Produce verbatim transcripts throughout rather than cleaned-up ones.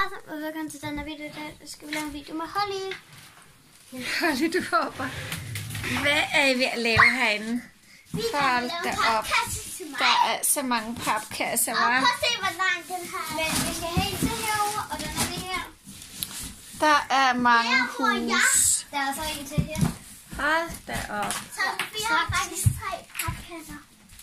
sammen, og velkommen til den her video. Der skal vi lave en video med Holly. Holly, du håber. Hvad er I ved at lave herinde? Vi kan lave en papkasse til mig. Der er så mange papkasser, hva'? Og prøv at se, hvor lang den her. Men vi skal have en til herovre, og den er det her. Der er mange Der tror jeg. hus. Der er så en til her. Hold da op. Så vi har faktisk tre papkasser.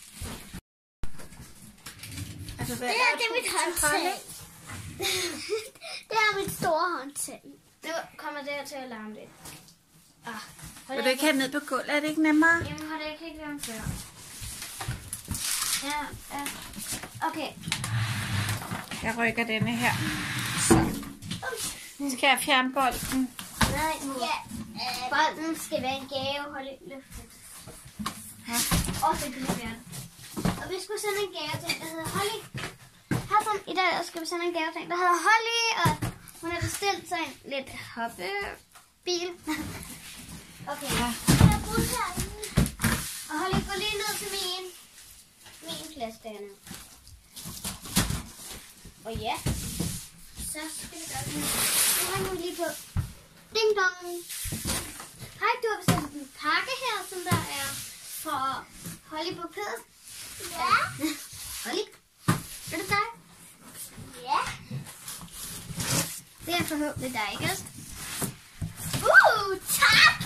Altså, hvad Det her, det er mit håndtag. Det er mit store håndtag. Nu kommer det her til at larme lidt. Ah, vil du ikke have ned på gulvet? Er det ikke nemmere? Jamen, har det ikke helt været før. Ja, ja. Okay. Jeg rykker denne her. Så. Skal jeg fjerne bolden? Nej, ja. Øh, bolden skal være en gave. Hold lidt løftet. Ja. Og så kan vi fjerne. Og vi skulle sende en gave til en, der hedder Holly. Her sådan, i dag skal vi sende en gave til en, der hedder Holly. Og hun har bestilt sig en lidt hoppebil. Okay. Ja. Jeg bruger herinde. Og Holly, gå lige ned til min. Min plads derinde. Og ja. Så skal vi gøre det. Nu har jeg lige på. Ding dong. Hej, du har bestilt en pakke her, som der er for Holly på Pedersen. Ja. Holly, er det dig? Ja. Det er forhåbentlig dig, ikke også? Uh, tak!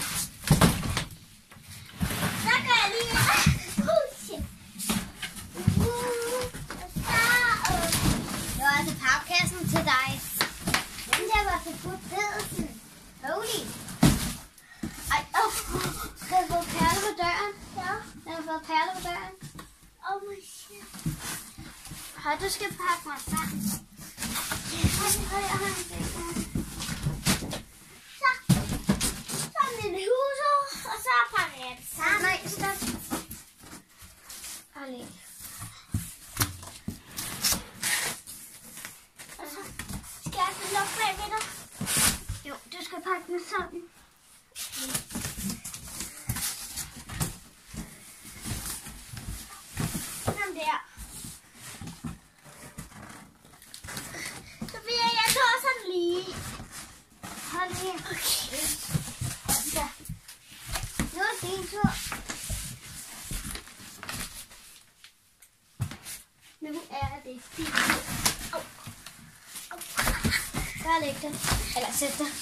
Så gør jeg lige. Uh, shit. Uh, så, uh. Det var altså papkassen til dig. Den der var til Kurt Pedersen. Holy. Ej, åh. Oh. Skal jeg få perle på døren? Ja. Jeg har fået perle på døren. Oh my shit. Hej, du skal pakke mig sammen. Hej, hej, jeg har en ting. Så. Så er min huso, og så pakker jeg det sammen. Nej, stop. Hold lige. Og så skal jeg altså lukke bag ved dig. Jo, du skal pakke den sammen. Sådan der. Sofia, jeg tager sådan lige. Hold lige. Okay. Så. Nu er det din tur. Nu er det din tur. Au. Au. Bare læg den. Eller sæt dig.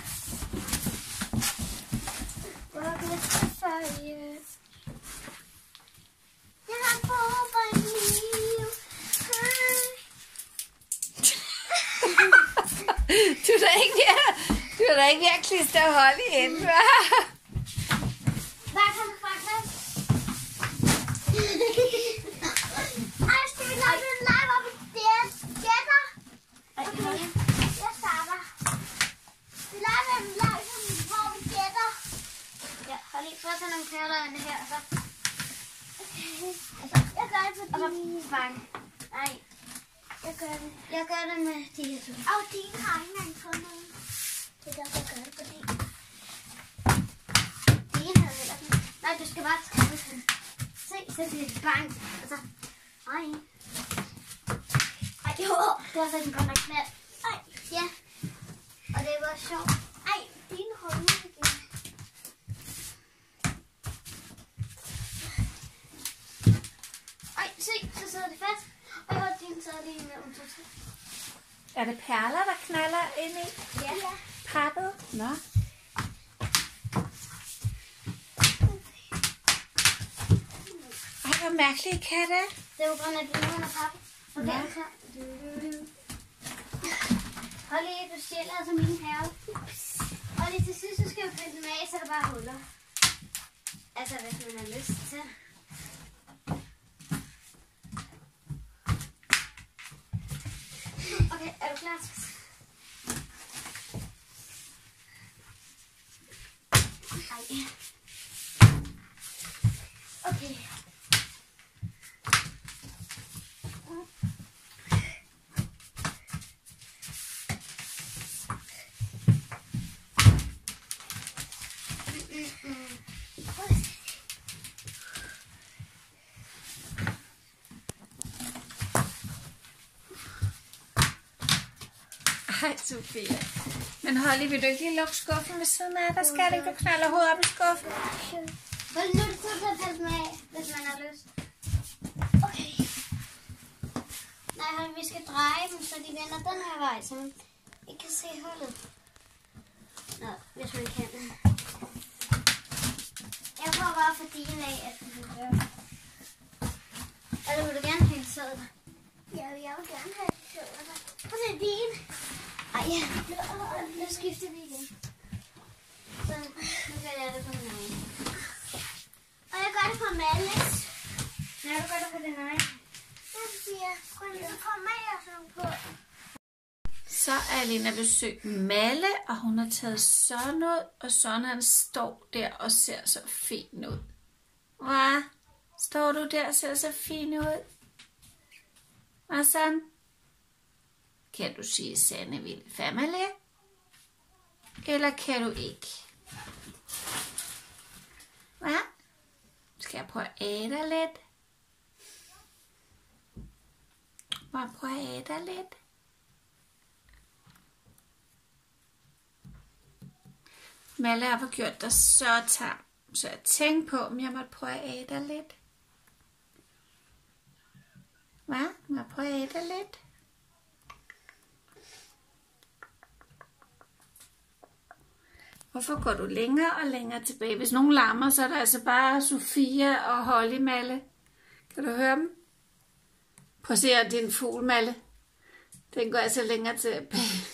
Hvor kan jeg følge? Jeg har brug for et liv. Du er da ikke ved, du er da ikke ved at klistre Holly ind, hva'? Hvad kan du frem med? Ej, skal vi lave en live, hvor vi gætter? Okay, jeg starter. Vi laver en live, hvor vi gætter. Ja, hold lige. Først have nogle perler inde her, og så... Okay. Altså, jeg gør det fordi... Og så bang. Nej. Jeg gør det. Jeg gør det med de her to. Og dine har ikke engang fået nogen. Det er derfor, jeg gør det på din. Dine havde heller ikke. Nej, du skal bare trække den. Se, så bliver det bang. Og så... Ej. Ej, jo. Det var så den godt nok knald. Ej, ja. Og det var sjovt. Ej, dine holder igen. Ej, se, så sidder det fast. Og jeg har din sidder lige mellem to til. Er det perler, der knaller ind i? Ja. Pappet? Nå. Ej, hvor mærkeligt katte. Det er jo grønne, at du nu har pappe. Okay, så. Hold lige, du stjæler altså mine perle. Og lige til sidst, så skal vi pille dem af, så er der bare huller. Altså, hvis man har lyst til. Okay, er du klar? Ej. Okay. Ej, Sofia. Men Holly, vil du ikke lige lukke skuffen ved siden af? Der skal det ikke, du knaller hovedet op i skuffen. Hold nu til at tage dem af, hvis man har lyst. Okay. Nej, Holly, vi skal dreje dem, så de vender den her vej, så man ikke kan se hullet. Nå, hvis man kan. Jeg prøver bare for din af, at du vil gøre. Eller vil du gerne have sædet? Ja, jeg vil gerne have sædet. Prøv at se din. Ej, ja. Nu skifter vi igen. Så nu gør jeg det på min egen. Og jeg gør det på Malles. Nej, du gør det på din egen. Jeg siger, prøv lige at komme med og sådan på. Så er Alina besøgt Malle, og hun har taget Søren ud, og Søren han står der og ser så fin ud. Hvad? Står du der og ser så fin ud? Hvad sådan? Kan du sige Sanne vil family? Eller kan du ikke? Hvad? Skal jeg prøve at æde dig lidt? Må jeg prøve at æde dig lidt? Malle har gjort dig så tam, så jeg tænkte på, om jeg måtte prøve at æde dig lidt. Hvad? Må jeg prøve at æde dig lidt? Hvorfor går du længere og længere tilbage? Hvis nogen larmer, så er der altså bare Sofia og Holly, Malle. Kan du høre dem? Prøv at se, at det er en fugl, Malle. Den går altså længere tilbage.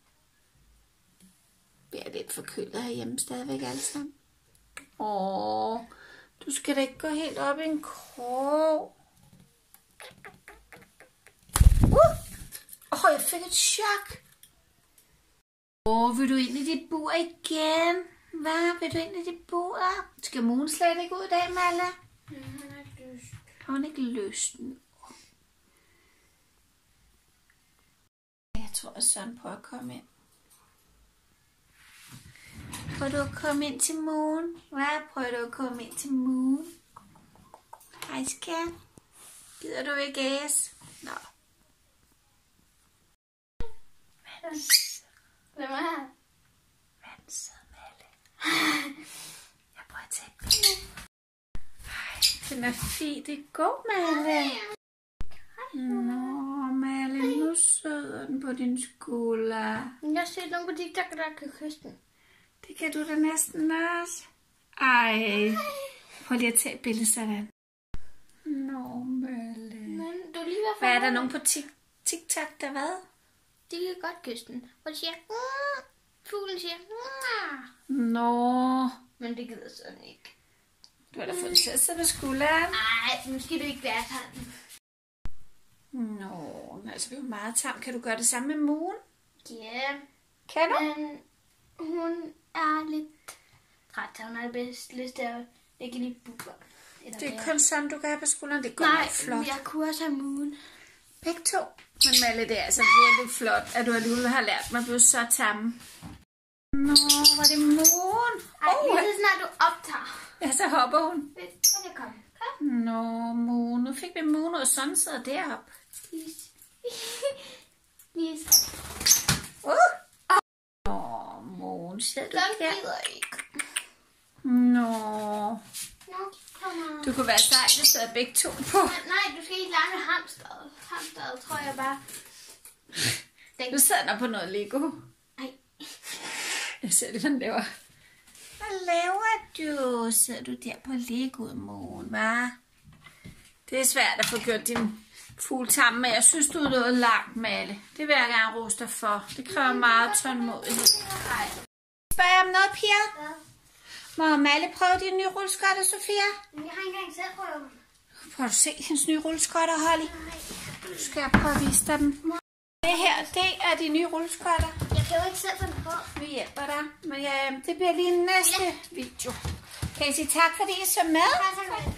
Vi er lidt forkølet herhjemme stadigvæk alle sammen. Åh, du skal da ikke gå helt op i en krog. Uh! Åh, jeg fik et chok. Åh, vil du ind i dit bur igen? Hvad? Vil du ind i dit bur? Skal Moon slet ikke ud i dag, Malle? Ja, han har ikke lyst. Har hun ikke lyst? Jeg tror, at Søren prøver at komme ind. Prøver du at komme ind til Moon? Hvad? Prøver du at komme ind til Moon? Hej, skat. Gider du ikke æs? Nå. Hvem er her? Vandsød, Malle. Jeg prøver at tage et billede. Ej, den er fin. Det er god, Malle. Nå, Malle, nu sidder den på din skulder. Jeg ser nogen på TikTok, der kan kysse den. Det kan du da næsten også. Ej. Prøv lige at tage et billede sådan. Nå, Malle. Men du lige var Hvad er der nogen på TikTok, der hvad? De kan godt kysse den. Og de siger, mm. Fuglen siger, mm. Nå. Men det gider sådan ikke. Du har da fået til at sidde på skulderen. Nej, nu skal du ikke være sådan. Nå, altså vi er jo meget tam. Kan du gøre det samme med Moon? Ja. Kan du? Men hun er lidt træt. Hun har det bedst lyst til at lægge i buber. Det er kun sådan, du kan have på skulderen. Det går Nej, flot. jeg kunne også have Moon. Begge to. Men Malle, det er altså virkelig flot, at du alligevel har lært mig at blive så tamme. Nå, var det Moon? Ej, Oh, lige så snart du optager. ja, så hopper hun. Kan det komme? Kom. Nå, Moon. Nu fik vi Moon, og sådan sidder deroppe. Lige. Lige så. Uh! Nå, Moon, sidder du Den der? gider ikke. Nå. Nå, kom on. Du kunne være sej, hvis du havde begge to på. Nej, du skal ikke lege med hamsteret. Hamsteret tror jeg bare. Den... Nu sidder der på noget Lego. Nej. Jeg ser det, hvad den laver. Hvad laver du? Sidder du der på Legoet, Moon, hva'? Det er svært at få gjort din fugl tamme, men jeg synes, du er noget langt, Malle. Det vil jeg gerne rose dig for. Det kræver meget tålmodighed. Nej. Spørger jeg om noget, piger? Hvad? Må Malle prøve dine nye rulleskøjter, Sofia? Men jeg har ikke engang selv prøvet. Prøv at se hendes nye rulleskøjter, Holly. Nu skal jeg prøve at vise dig dem. Det her, det er de nye rulleskøjter. Jeg kan jo ikke selv finde på. Vi hjælper dig. Men ja, det bliver lige næste video. Kan I sige tak, fordi I så med? Tak, tak.